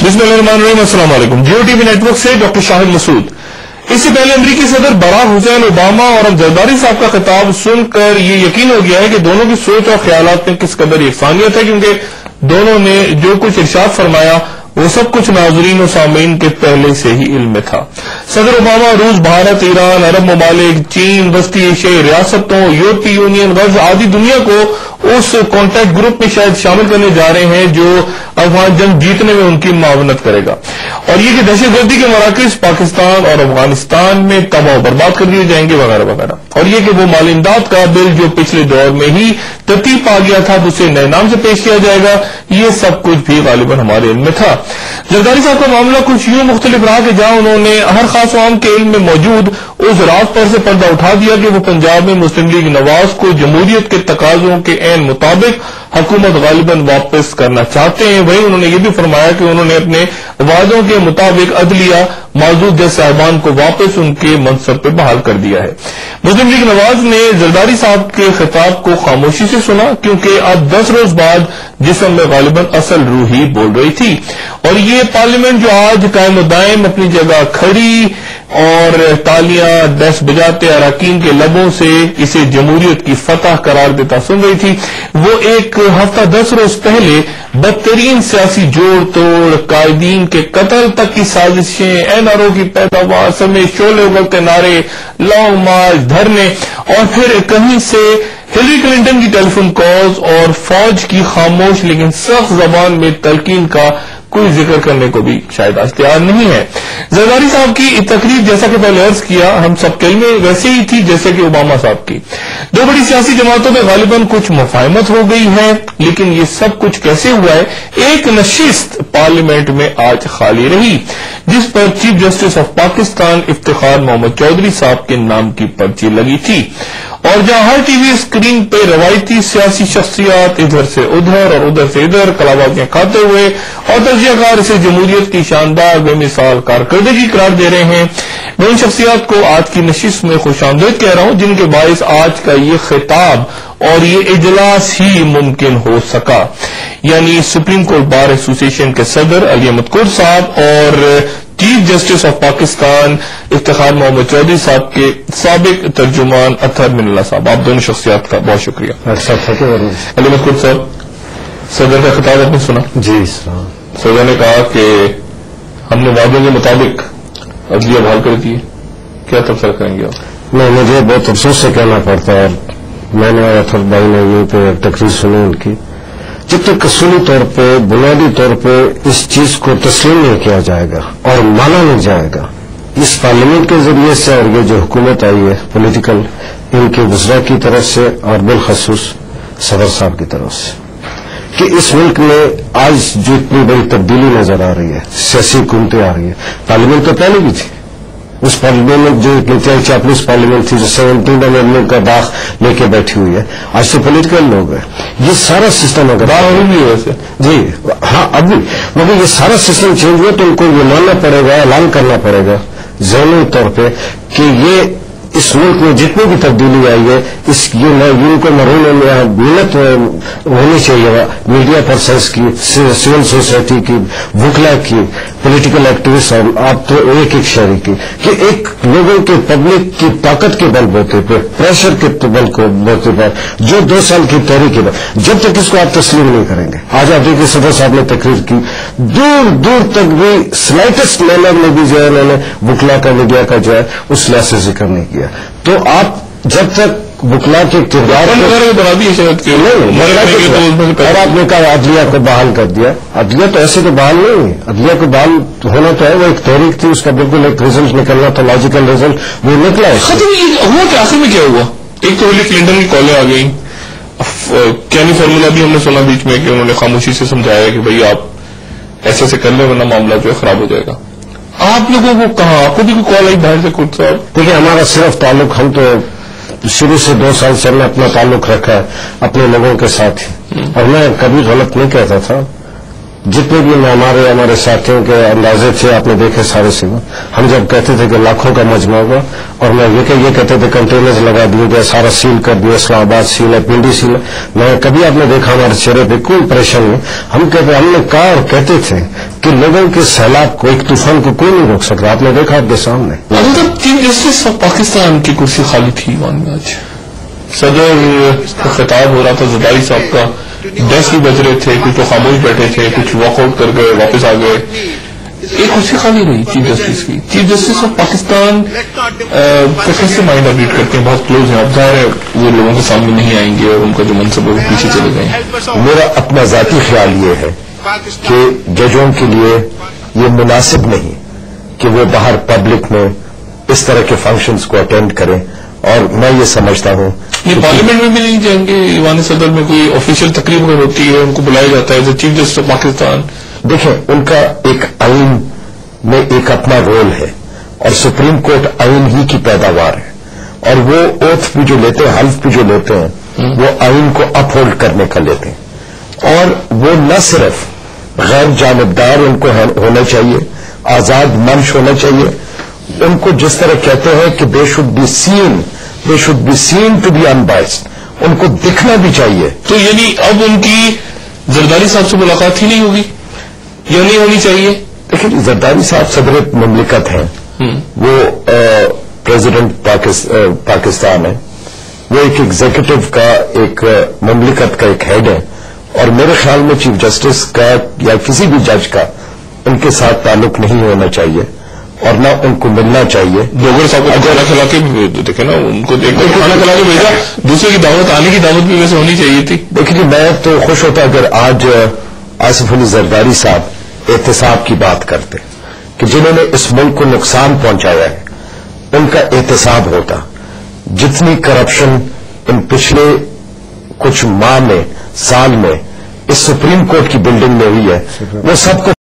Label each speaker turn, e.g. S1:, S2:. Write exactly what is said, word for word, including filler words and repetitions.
S1: بسم اللہ الرحمن الرحیم، السلام علیکم۔ Geo TV network سے ڈاکٹر شاہد مسعود۔ اس سے پہلے امریکی صدر براک حسین اوباما اور زرداری صاحب کا خطاب سن کر یہ یقین ہو گیا ہے کہ دونوں کی سوچ اور خیالات میں کس قدر یکسانیت ہے، کیونکہ دونوں نے جو کچھ ارشاد فرمایا وہ سب کچھ ناظرین و سامعین کے پہلے سے ہی علم میں تھا۔ صدر اوباما روس، بھارت، ایران، عرب ممالک، چین، وسطی ایشیائی ریاستوں، یورپی یونین، غرب آدھی دنیا کو اس کانٹیکٹ گروپ میں شاید شامل کرنے جا رہے ہیں جو افغان جنگ جیتنے میں ان کی معاونت کرے گا، اور یہ کہ دہشت گردی کے مراکز پاکستان اور افغانستان میں تباہ و برباد کر دیے جائیں گے وغیرہ وغیرہ، اور یہ کہ وہ مالی امداد کا بل جو پچھلے دور میں ہی ترتیب پا گیا تھا اسے نئے نام سے پیش کیا جائے گا، یہ سب کچھ بھی غالباً ہمارے علم میں تھا۔ زرداری صاحب کا معاملہ کچھ یوں مختلف رہا کہ جہاں انہوں نے ہر خاص و عام کے علم میں موجود اس راز پر سے پردہ اٹھا دیا کہ وہ پنجاب میں مسلم لیگ نواز کو جمہوریت کے تقاضوں کے عین مطابق حکومت غالباً واپس کرنا چاہتے ہیں، وہیں انہوں نے یہ بھی فرمایا کہ انہوں نے اپنے وعدوں کے مطابق عدلیہ معزول جج صاحبان کو واپس ان کے منصب پہ بحال کر دیا ہے۔ مسلم لیگ نواز نے زرداری صاحب کے خطاب کو خاموشی سے سنا، کیونکہ اب دس روز بعد جسم میں غالباً اصل روح ہی بول رہی تھی، اور یہ پارلیمنٹ جو آج قائم و دائم اپنی جگہ کھڑی اور تالیاں دس بجاتے اراکین کے لبوں سے اسے جمہوریت کی فتح قرار دیتا سن رہی تھی، وہ ایک ہفتہ دس روز پہلے بدترین سیاسی جوڑ توڑ، قائدین کے قتل تک کی سازشیں، این آر او کی پیداوار سمیت شعلے اگلتے نعرے، لانگ مارچ، دھرنے، اور پھر کہیں سے ہلری کلنٹن کی ٹیلی فون کالز اور فوج کی خاموش لیکن سخت زبان میں تلقین کا کوئی ذکر کرنے کو بھی شاید آج تیار نہیں ہے۔ زرداری صاحب کی تقریر، جیسا کہ پہلے عرض کیا، ہم سب کے میں ویسے ہی تھی جیسے کہ اوباما صاحب کی۔ دو بڑی سیاسی جماعتوں میں غالباً کچھ مفاہمت ہو گئی ہے، لیکن یہ سب کچھ کیسے ہوا ہے؟ ایک نشست پارلیمنٹ میں آج خالی رہی جس پر chief justice of Pakistan Iftikhar Muhammad Chaudhry sahab کے نام کی پرچی لگی تھی، اور جہاں ہر ٹی وی اسکرین پہ روایتی سیاسی شخصیات ادھر سے ادھر اور ادھر سے ادھر کلابازیاں کھاتے ہوئے اور تجزیہ کار اسے جمہوریت کی شاندار بے مثال کارکردگی قرار دے رہے ہیں، میں ان شخصیات کو آج کی نشست میں خوش آمدید کہہ رہا ہوں جن کے باعث آج کا یہ خطاب اور یہ اجلاس ہی ممکن ہو سکا، یعنی سپریم کورٹ بار ایسوسی ایشن کے صدر علی احمد کور صاحب اور chief justice of Pakistan Iftikhar Muhammad Chaudhry sahab کے سابق ترجمان اطہر من اللہ صاحب۔ آپ دونوں شخصیات کا بہت شکریہ۔ علی احمد کور صاحب، صدر کا خطاب آپ نے سنا؟
S2: جی،
S1: صدر نے کہا کہ ہم نے وعدوں کے مطابق عدلیہ بحال کر دی ہے، کیا تبصرہ کریں گے آپ؟
S2: نہیں، مجھے بہت افسوس سے کہنا پڑتا ہے، میں نے اطہر بھائی نے یہیں پہ تقریر سنی ان کی، جب تک اصولی طور پہ بنیادی طور پہ اس چیز کو تسلیم نہیں کیا جائے گا اور مانا نہیں جائے گا اس پارلیمنٹ کے ذریعے سے اور یہ جو حکومت آئی ہے پولیٹیکل، ان کے وزراء کی طرف سے اور بالخصوص صدر صاحب کی طرف سے، کہ اس ملک میں آج جو اتنی بڑی تبدیلی نظر آ رہی ہے، سیاسی حکومتیں آ رہی ہیں، پارلیمنٹ تو پہلے بھی تھی، اس پارلیمنٹ جو اتنی چاپلوس پارلیمنٹ تھی جو سیونٹین امینڈمنٹ کا داغ لے کے بیٹھی ہوئی ہے، آج تو پولیٹیکل لوگ ہیں، یہ سارا سسٹم اگر
S1: بھی ویسے
S2: جی ہاں اب بھی مگر یہ سارا سسٹم چینج ہوا تو ان کو یہ ماننا پڑے گا، اعلان کرنا پڑے گا ذہنی طور پہ کہ یہ اس ملک میں جتنی بھی تبدیلی آئی ہے اس یہ ان کو مرہون محنت ہونی چاہیے، میڈیا پرسنس کی، سول سوسائٹی کی، وکلا کی، پولیٹیکل ایکٹیوسٹ اور آپ تو ایک ایک شہری کی، کہ ایک لوگوں کے پبلک کی طاقت کے بل بوتے پہ، پریشر کے بل کو بوتے پر جو دو سال کی تحریک کے بعد جب تک اس کو آپ تسلیم نہیں کریں گے، آج آپ دیکھیے صدر صاحب نے تقریر کی، دور دور تک بھی سلائٹسٹ مینر میں بھی جو ہے انہوں نے وکلا کا، میڈیا کا جو ہے اس لحاظ سے ذکر نہیں کیا، تو آپ جب تک وکلا کے کردار اور آپ نے کہا عدلیہ کو بحال کر دیا، عدلیہ تو ایسے تو بحال نہیں ہے، عدلیہ کو بحال ہونا تو ہے، وہ ایک تحریک تھی، اس کا بالکل ایک ریزلٹ نکلنا تھا، لاجیکل ریزلٹ وہ نکلا ہے۔
S1: ہوا کہ آخر میں کیا ہوا؟ ایک تو ہلری کلنٹن کی کالیں آ گئیں، کینی فارمولا بھی ہم نے سنا بیچ میں کہ انہوں نے خاموشی سے سمجھایا کہ بھائی آپ ایسے سے کر لیں ورنہ معاملہ جو ہے خراب ہو جائے گا۔ آپ لوگوں کو کہاں، آپ کو بھی کوئی کال آئی باہر سے خود صاحب؟
S2: دیکھیے ہمارا صرف تعلق، ہم تو شروع سے دو سال سے ہم نے اپنا تعلق رکھا ہے اپنے لوگوں کے ساتھ، اور میں کبھی غلط نہیں کہتا تھا، جتنے بھی ہمارے ہمارے ساتھیوں کے اندازے تھے آپ نے دیکھے سارے سے، ہم جب کہتے تھے کہ لاکھوں کا مجمع ہوگا اور میں یہ کہ یہ کہتے تھے کنٹینرز لگا دیے گئے، سارا سیل کر دیا، اسلام آباد سیل ہے، پنڈی سیل ہے، میں کبھی آپ نے دیکھا ہمارے چہرے پہ کوئی پریشان نہیں، ہم کہتے ہم نے کہا اور کہتے تھے کہ لوگوں کے سیلاب کو، ایک طوفان کو کوئی نہیں روک سکتا. آپ نے دیکھا آپ کے سامنے.
S1: مطلب چیف جسٹس آف پاکستان کی کرسی خالی تھی ایوان میں. آج صدر کا خطاب ہو رہا تھا، زرداری صاحب کا ڈیسک بھی بج رہے تھے، کچھ تو خاموش بیٹھے تھے، کچھ واک آؤٹ کر گئے، واپس آ گئے. ایک کرسی خالی رہی چیف جسٹس کی. چیف جسٹس آف پاکستان کا کیسے مائنڈ آپ ریڈ کرتے ہیں؟ بہت کلوز ہیں، اب ظاہر ہے وہ لوگوں کے سامنے نہیں آئیں گے اور ان کا جو منصب ہے وہ پیچھے چلے گئے ہیں.
S2: میرا اپنا ذاتی خیال یہ ہے کہ ججوں کے لیے یہ مناسب نہیں کہ وہ باہر پبلک میں اس طرح کے فنکشنز کو اٹینڈ کریں. اور میں یہ سمجھتا ہوں
S1: یہ پارلیمنٹ میں بھی نہیں جائیں گے؟ ایوان صدر میں کوئی آفیشیل تقریب اگر ہوتی ہے ان کو بلایا جاتا ہے as a chief justice of Pakistan.
S2: دیکھیں ان کا ایک آئین میں ایک اپنا رول ہے اور سپریم کورٹ آئین ہی کی پیداوار ہے، اور وہ اوتھ بھی جو لیتے ہیں، حلف بھی جو لیتے ہیں، وہ آئین کو اپ ہولڈ کرنے کا لیتے ہیں. اور وہ نہ صرف غیر جانبدار ان کو ہونا چاہیے، آزاد منش ہونا چاہیے. ان کو جس طرح کہتے ہیں کہ they should be seen they should be seen to be unbiased, ان کو دکھنا بھی چاہیے.
S1: تو یعنی اب ان کی زرداری صاحب سے ملاقات ہی نہیں ہوگی یا نہیں ہونی چاہیے؟
S2: دیکھیں زرداری صاحب صدر مملکت ہیں، وہ پریزیڈنٹ پاکستان ہے، وہ ایک ایگزیکٹو کا، ایک مملکت کا ایک ہیڈ ہے، اور میرے خیال میں چیف جسٹس کا یا کسی بھی جج کا ان کے ساتھ تعلق نہیں ہونا چاہیے اور نہ ان کو ملنا چاہیے.
S1: ڈوگر صاحب کو کھانا کھلا کے دیکھے نا، ان کو ایک بار کھانا کھلا کے بھیجا، دوسرے کی دعوت، آنے کی دعوت بھی ویسے ہونی چاہیے تھی.
S2: دیکھیے میں تو خوش ہوتا اگر آج آصف علی زرداری صاحب احتساب کی بات کرتے کہ جنہوں نے اس ملک کو نقصان پہنچایا ہے ان کا احتساب ہوتا. جتنی کرپشن ان پچھلے کچھ ماہ میں، سال میں اس سپریم کورٹ کی بلڈنگ میں ہوئی ہے، وہ سب کو